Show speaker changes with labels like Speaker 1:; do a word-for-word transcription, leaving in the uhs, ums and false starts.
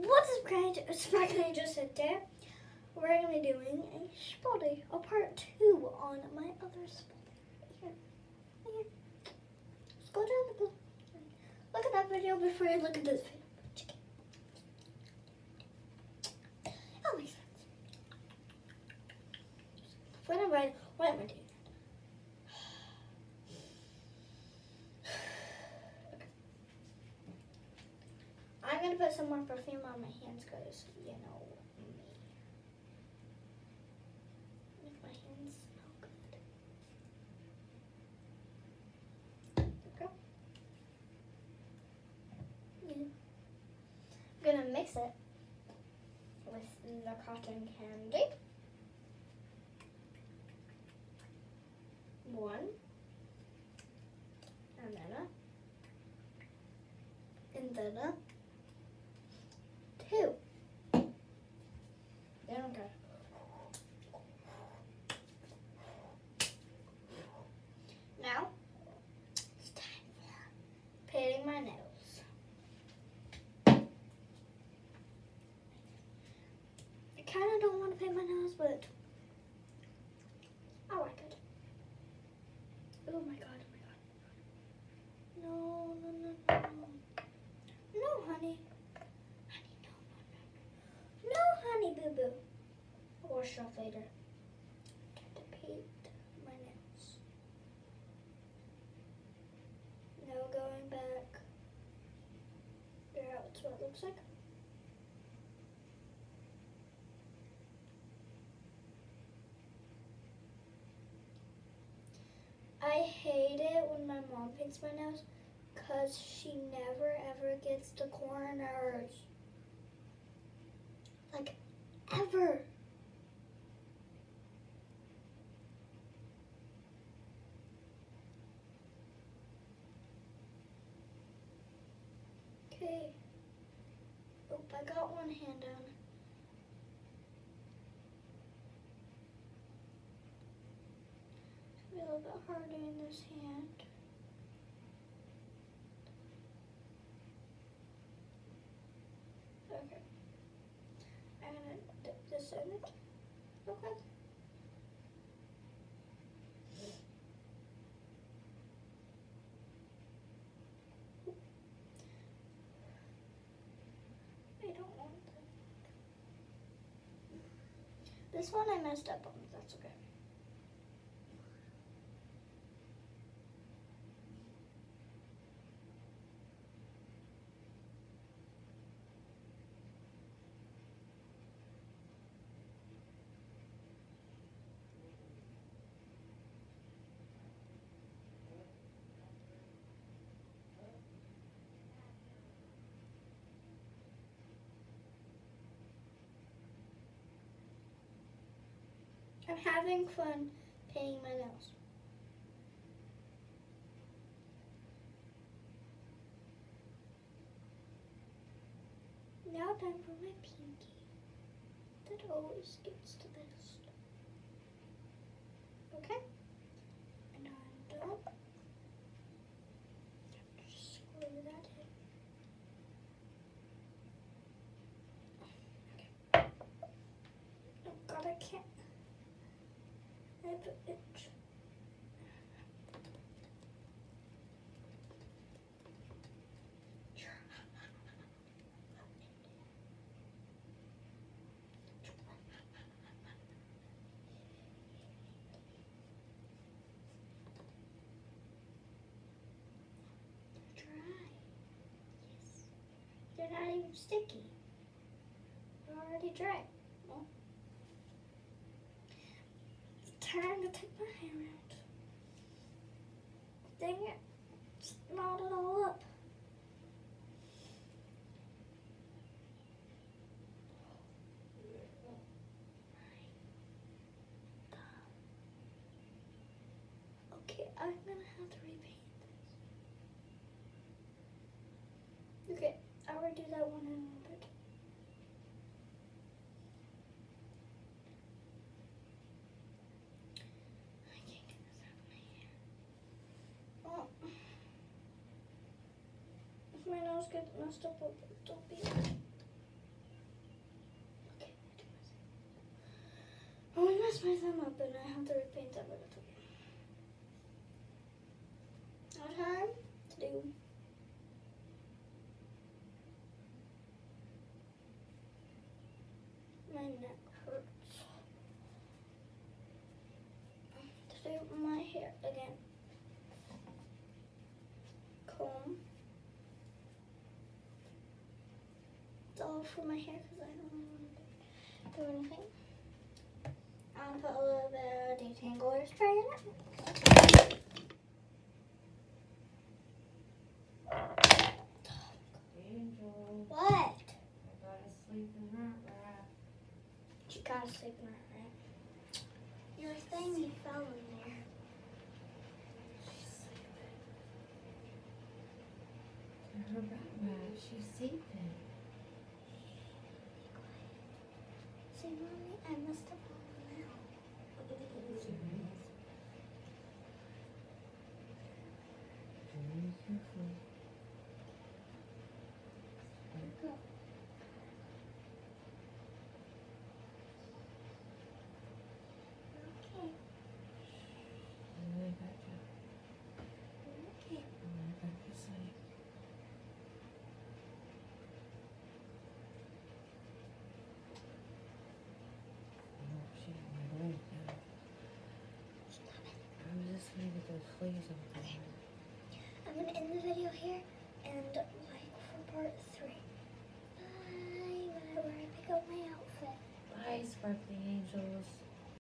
Speaker 1: What is Sparkly just said there? We're going to be doing a spotty, a part two on my other spotty. Here. Here. Let's go down the pool. Look at that video before you look at this video. That makes sense. When am I, why am I doing that? Okay. I'm going to put some more perfume on my hands because, you know, me. Make my hands smell good. Okay. Yeah. I'm going to mix it with the cotton candy. One. And then a. And then a. Two. Then okay. Now, it's time for painting my nails. I kind of don't want to paint my nails, but I like it. Oh my god, oh my god. No, no, no, no, no. No, honey. Honey, no, no, no. No, honey, boo-boo. I'll wash it off later. Time to paint my nails. Now going back. There, that's what it looks like. I hate it when my mom paints my nails because she never ever gets the corners. Like, ever. Okay. Oh, I got one hand down. A little bit harder in this hand. Okay. I'm gonna dip this in it. Okay. I don't want that. This one I messed up on, that's okay. I'm having fun painting my nails. Now time for my pinky. That always gets the best. Okay? And I'm done. Just screw that in. Okay. Oh god, I can't. I have an itch. They're not even sticky. They're already dry. Well, it's time to take my hair out. Dang it. It's knotted all up. Okay, I'm gonna have to repaint this. Okay. I will do that one in a little bit. I can't get this out of my hair. Oh. If my nose gets messed up, don't be. messed my thumb up and I have to repaint that, but it's okay. Now time to do my neck hurts. To do my hair again. Comb. It's all for my hair because I don't really want to do anything. I'll put a little bit of detangler spray in it.
Speaker 2: Angel.
Speaker 1: What?
Speaker 2: I gotta sleep in that rat.
Speaker 1: You gotta sleep in that, right? Your thing, you fell in there.
Speaker 2: She's sleeping. Her rat rat, she's sleeping.
Speaker 1: See, Mommy, I must have fallen out.
Speaker 2: Very careful.
Speaker 1: There you go. Okay.
Speaker 2: Really got you.
Speaker 1: Okay.
Speaker 2: Really got you sleep. Oh, she got my leg now.
Speaker 1: Stop it.
Speaker 2: I was just trying to get those fleas off of her.
Speaker 1: I'm gonna end the video here and like for part three. Bye. Whenever I pick up my outfit.
Speaker 2: Bye, sparkly angels.